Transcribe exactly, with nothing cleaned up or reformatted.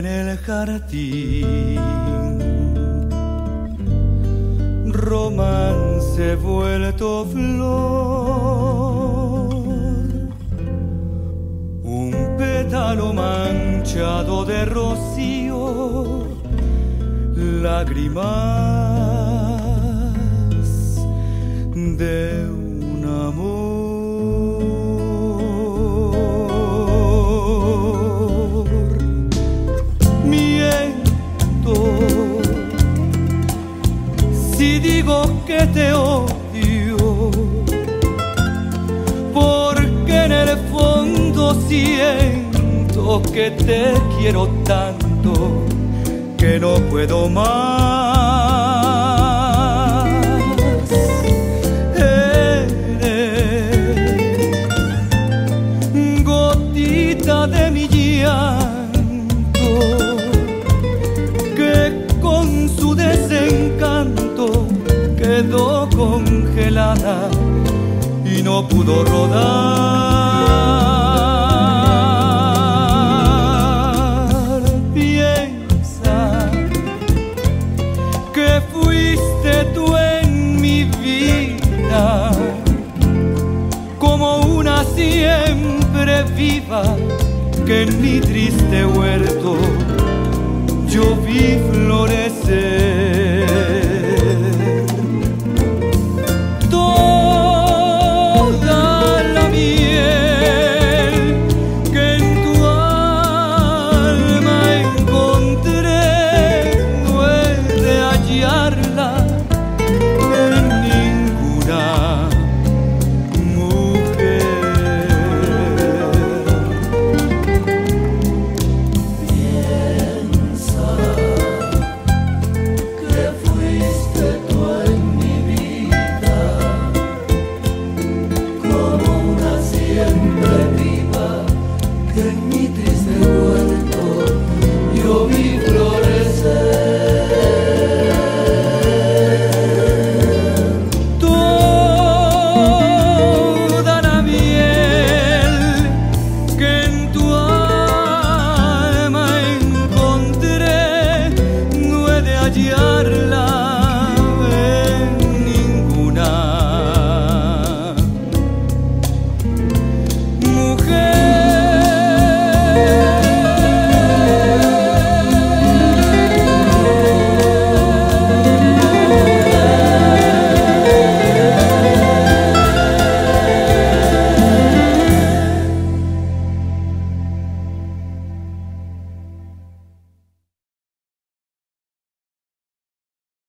en el jardín. Romance vuelto flor, un pétalo manchado de rocío, lágrimas de un amor. Miento si digo que te odio, porque en el fondo siento que te quiero tanto que no puedo más. Eres gotita de mi llanto que con su desencanto quedó congelada y no pudo rodar. Piensa que fuiste tú en mi vida, como una siempre viva que en mi